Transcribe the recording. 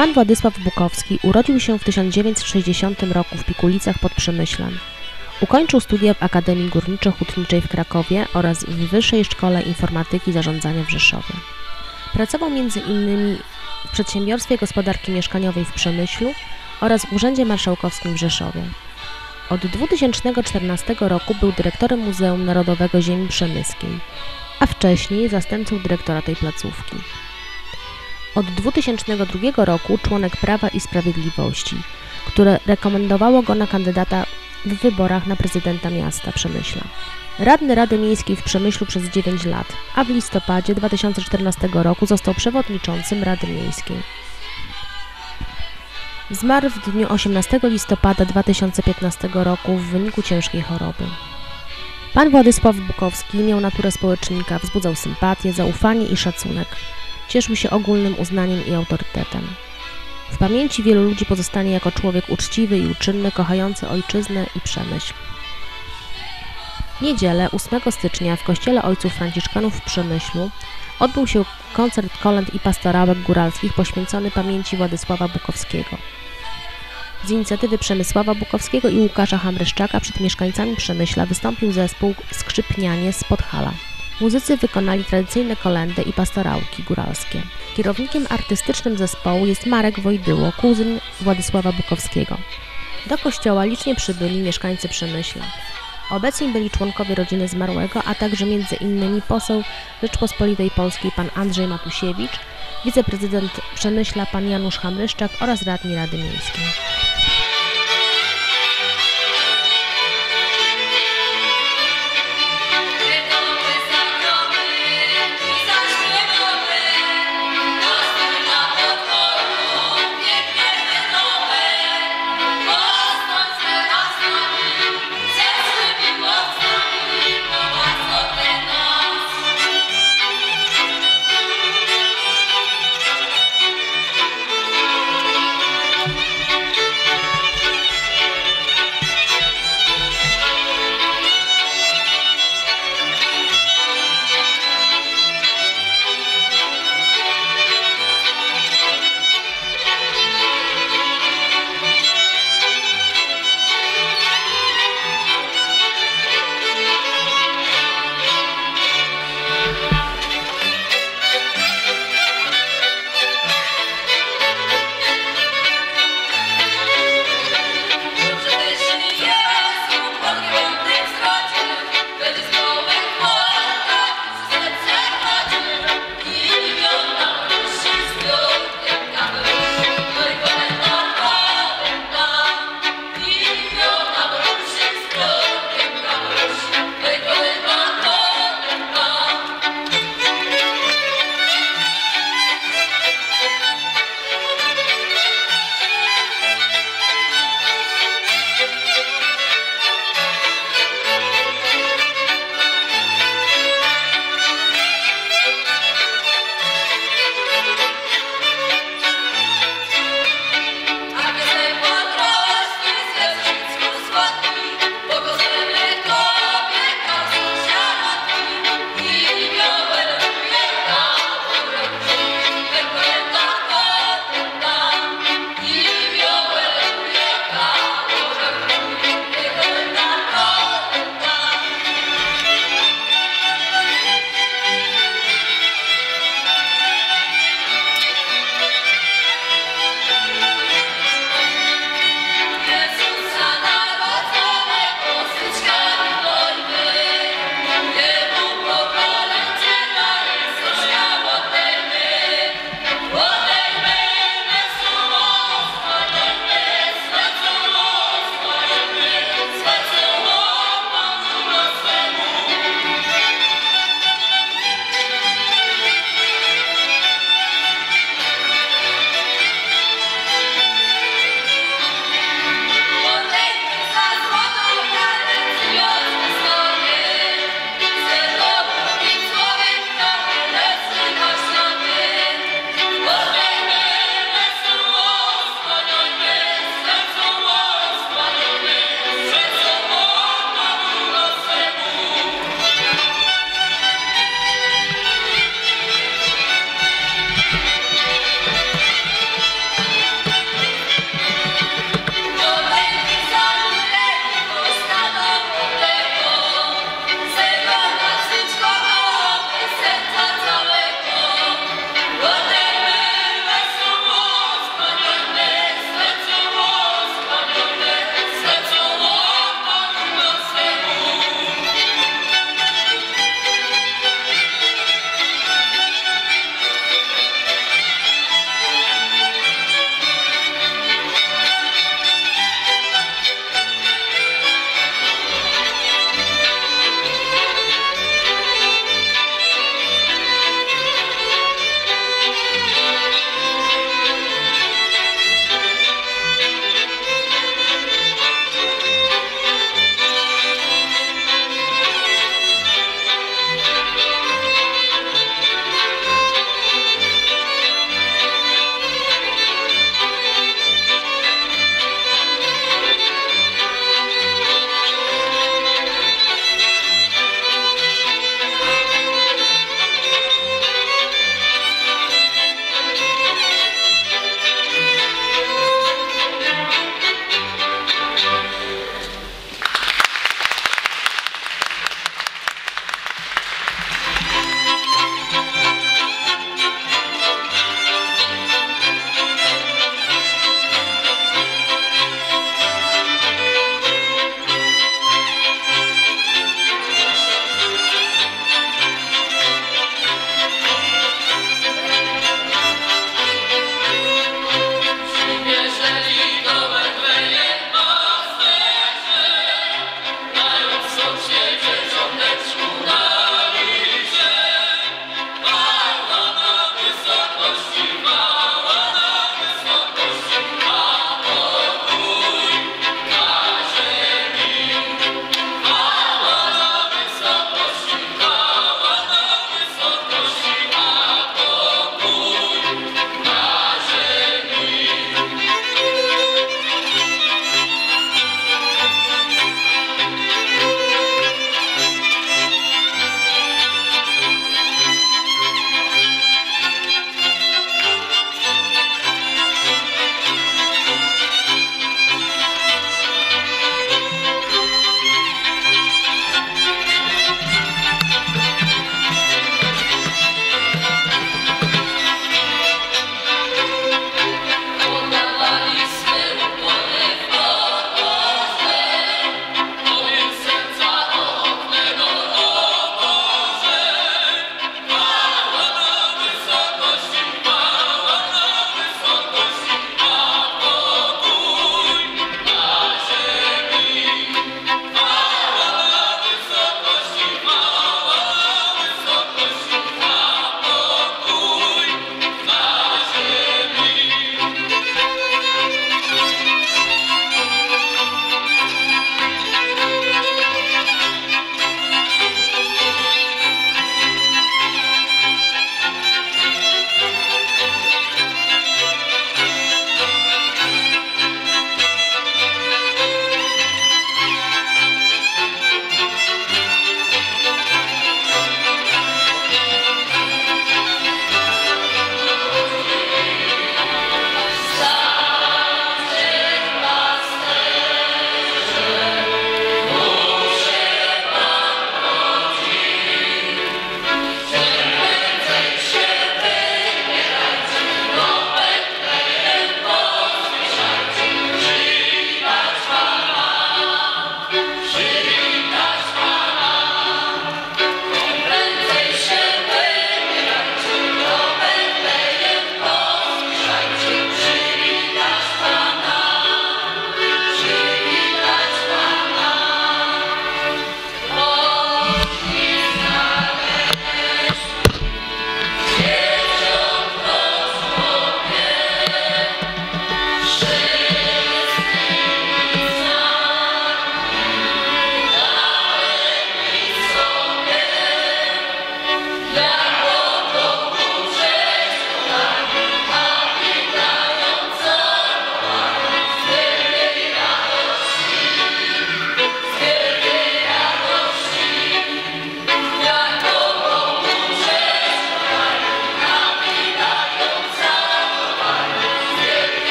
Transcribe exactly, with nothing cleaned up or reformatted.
Pan Władysław Bukowski urodził się w tysiąc dziewięćset sześćdziesiątym roku w Pikulicach pod Przemyślem. Ukończył studia w Akademii Górniczo-Hutniczej w Krakowie oraz w Wyższej Szkole Informatyki i Zarządzania w Rzeszowie. Pracował między innymi w Przedsiębiorstwie Gospodarki Mieszkaniowej w Przemyślu oraz w Urzędzie Marszałkowskim w Rzeszowie. Od dwa tysiące czternastego roku był dyrektorem Muzeum Narodowego Ziemi Przemyskiej, a wcześniej zastępcą dyrektora tej placówki. Od dwa tysiące drugiego roku członek Prawa i Sprawiedliwości, które rekomendowało go na kandydata w wyborach na prezydenta miasta Przemyśla. Radny Rady Miejskiej w Przemyślu przez dziewięć lat, a w listopadzie dwa tysiące czternastego roku został przewodniczącym Rady Miejskiej. Zmarł w dniu osiemnastego listopada dwa tysiące piętnastego roku w wyniku ciężkiej choroby. Pan Władysław Bukowski miał naturę społecznika, wzbudzał sympatię, zaufanie i szacunek. Cieszył się ogólnym uznaniem i autorytetem. W pamięci wielu ludzi pozostanie jako człowiek uczciwy i uczynny, kochający ojczyznę i Przemyśl. W niedzielę ósmego stycznia w kościele Ojców Franciszkanów w Przemyślu odbył się koncert kolęd i pastorałek góralskich poświęcony pamięci Władysława Bukowskiego. Z inicjatywy Przemysława Bukowskiego i Łukasza Hamryszczaka przed mieszkańcami Przemyśla wystąpił zespół Skrzypnianie z Podhala. Muzycy wykonali tradycyjne kolędy i pastorałki góralskie. Kierownikiem artystycznym zespołu jest Marek Wojdyło, kuzyn Władysława Bukowskiego. Do kościoła licznie przybyli mieszkańcy Przemyśla. Obecni byli członkowie rodziny zmarłego, a także między innymi poseł Rzeczpospolitej Polskiej pan Andrzej Matusiewicz, wiceprezydent Przemyśla pan Janusz Hamryszczak oraz radni Rady Miejskiej.